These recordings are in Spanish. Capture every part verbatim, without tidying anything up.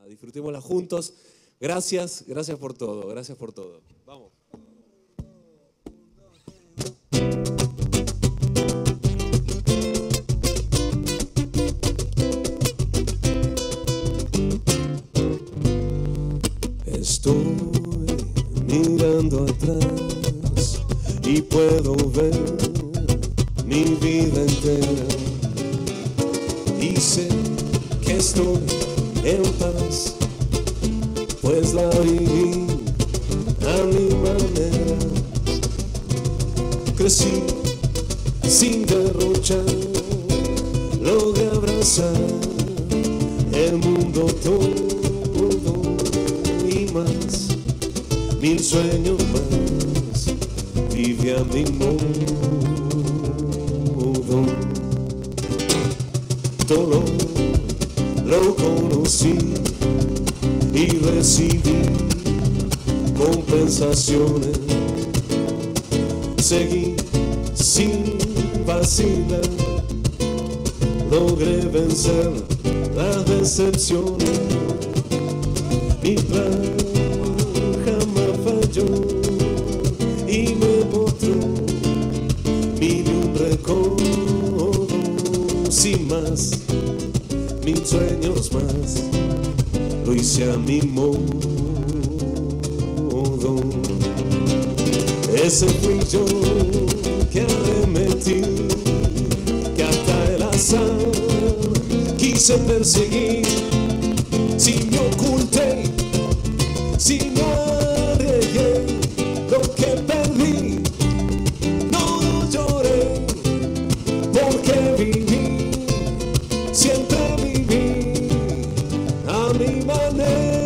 disfrutémosla juntos. Gracias, gracias por todo, gracias por todo. Vamos. Estoy mirando atrás y puedo ver mi vida entera y sé que estoy en paz, pues la viví a mi manera. Crecí sin derrochar, logré abrazar el mundo todo y más, mil sueños más, vive a mi modo. Todo lo conocí y recibí compensaciones. Seguí sin vacilar, logré vencer las decepciones. Mi plan jamás falló y me mostró mil y un recodo. Sin más, mil sueños más, lo hice a mi modo. Ese fui yo que arremetí, que hasta el azar quise perseguir. Si me oculté, si no arriesgué lo que perdí, no lloré, porque viví, siempre viví a mi manera.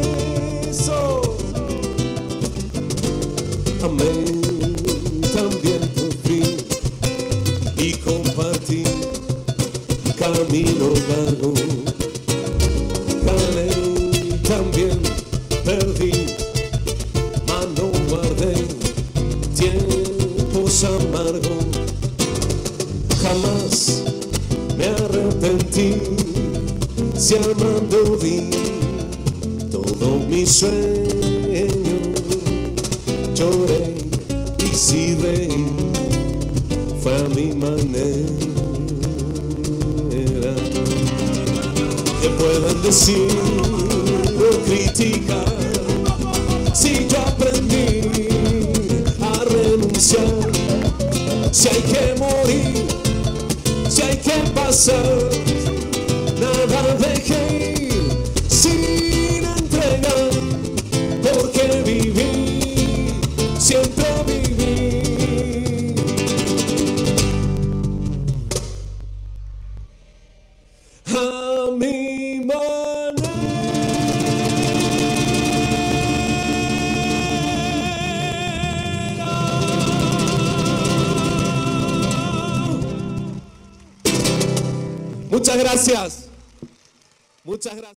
Amé, también sufrí y compartí camino largo. Gané, también perdí, mas no guardé tiempos amargos. Jamás me arrepentí, si amando di todo mi sueño. Lloré y si reí, fue a mi manera. Que puedan decir o criticar, si yo aprendí a renunciar. Si hay que morir, si hay que pasar, nada dejé ir sin entregar, porque viví, siempre viví. A mi manera. Muchas gracias. Muchas gracias.